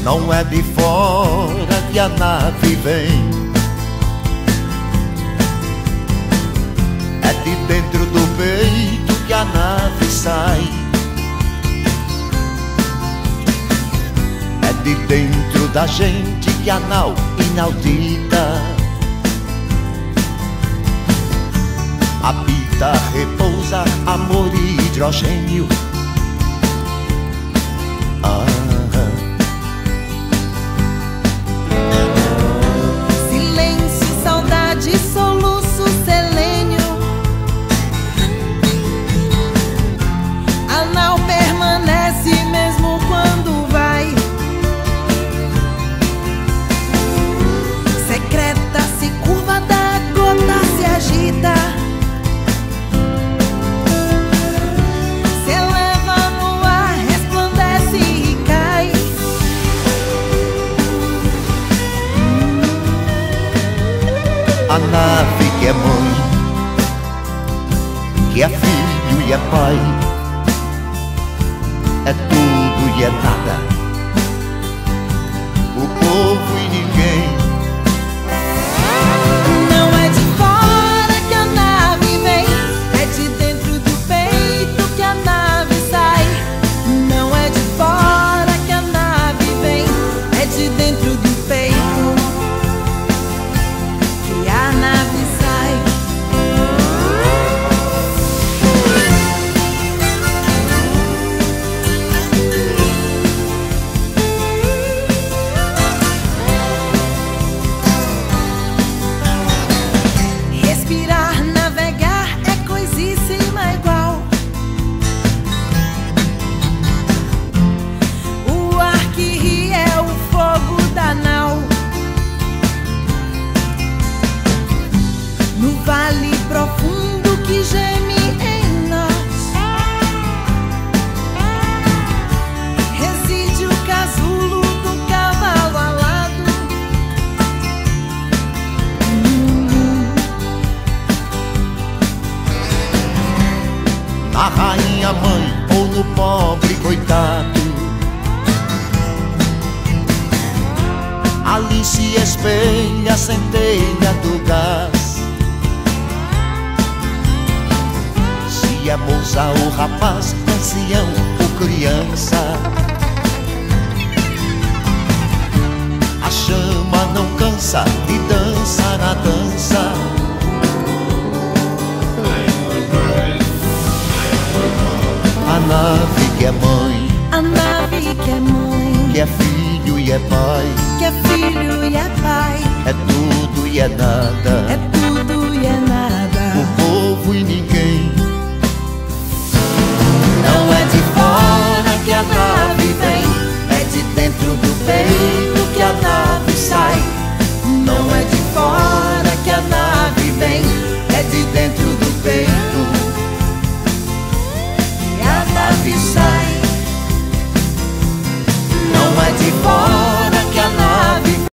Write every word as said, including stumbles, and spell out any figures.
Não é de fora que a nave vem, é de dentro do peito que a nave sai. É de dentro da gente que a nau inaudita habita, repousa, amor e hidrogênio. Ah. Silêncio, saudade, soluço, selênio. A nau permanece mesmo quando vai. Secreta, se curva da gota, se agita. Se eleva no ar, resplandece e cai. A nave que é mãe, que é filho e é pai, é tudo e é nada, o povo e ninguém. Não é de fora que a nave vem, é de dentro do peito que a nave sai. Não é de fora que a nave vem, é de dentro do peito que a nave sai. Respirar, navegar é coisíssima igual. O ar que ri é o fogo da nau. No vale profundo que geme em nós reside o casulo do cavalo alado. Na rainha mãe ou no pobre coitado, ali se espelha a centelha do gás. Se é moça ou rapaz, ancião ou criança, a chama não cansa de dançar a dança. A nave que é mãe, A nave que é mãe, que é filho e é pai, que é filho e é pai, é tudo e é nada, é tudo e é nada.